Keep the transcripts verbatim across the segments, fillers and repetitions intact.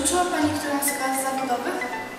Uczyła Pani którąś z klas zawodowych?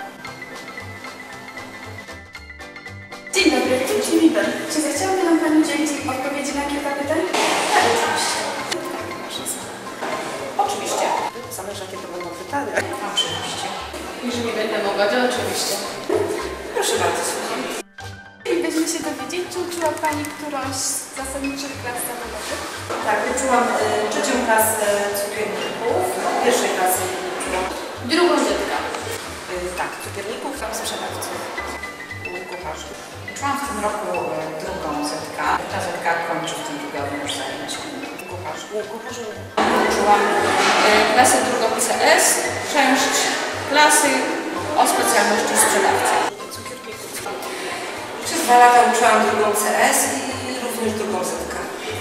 Dzień dobry, dzień dobry. Czy zechciałaby nam Pani udzielić odpowiedzi na kilka pytań? Tak, oczywiście. Tak, proszę. Oczywiście. Zależy, jakie to będą pytania. Oczywiście. Jeżeli będę mogła, to oczywiście. Proszę bardzo, słucham. Chcielibyśmy się dowiedzieć, czy uczyła Pani którąś z zasadniczych klas zawodowych? Tak, uczyłam y, trzecią klasę cukierników, pierwszej klasy uczyłam. Drugą zetka. Y, tak, cukierników, tam sprzedawców, kucharzy. Uczyłam w tym roku y, drugą zetkę. Ta zetka kończy w tym tygodniu już zajęcia. Kucharzy. Nie, kucharzy. Uczyłam y, klasę drugą P C S, część klasy o specjalności sprzedawcy. Cukierników. Przez dwa lata uczyłam drugą C S i również drugą zetkę.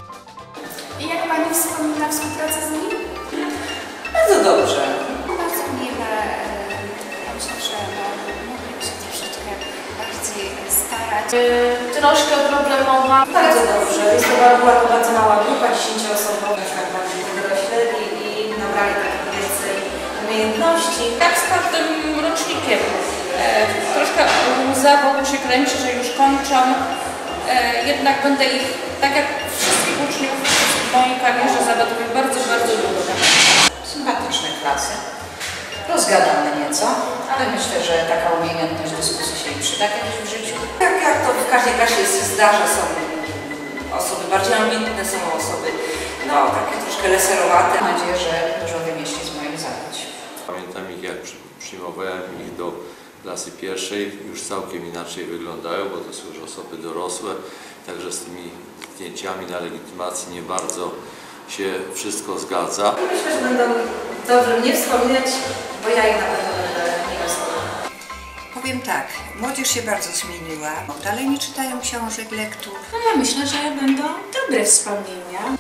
I jak Pani wspomina współpracę z nimi? Bardzo dobrze. Bardzo miłe. Ja myślę, że mogliby się troszeczkę bardziej starać. Y, troszkę problemowa. Bardzo dobrze. Jest to była to bardzo mała grupa, dziesięcioosobowa, już tak bardziej dorośleli i nabrali tak więcej umiejętności. Jak z każdym rocznikiem. E, troszkę łza wokół się kręci, że już kończą. E, jednak będę ich, tak jak wszystkich uczniów w mojej karierze zawodowej, bardzo, bardzo długo. Sympatyczne klasy. Rozgadane nieco, ale myślę, że taka umiejętność dyskusji się im przyda kiedyś w życiu. Tak jak to w każdej klasie się zdarza, są osoby bardziej ambitne, są osoby no takie troszkę leserowate. Mam nadzieję, że dużo wymyśli z moich zajęć. Pamiętam ich, jak przy- przyjmowałem ich do klasy pierwszej, już całkiem inaczej wyglądają, bo to są już osoby dorosłe, także z tymi zdjęciami na legitymacji nie bardzo się wszystko zgadza. Myślę, że będą dobrze mnie wspominać, bo ja ich na pewno będę miło wspominać. Powiem tak, młodzież się bardzo zmieniła. Dalej nie czytają książek, lektur. No ja myślę, że będą dobre wspomnienia.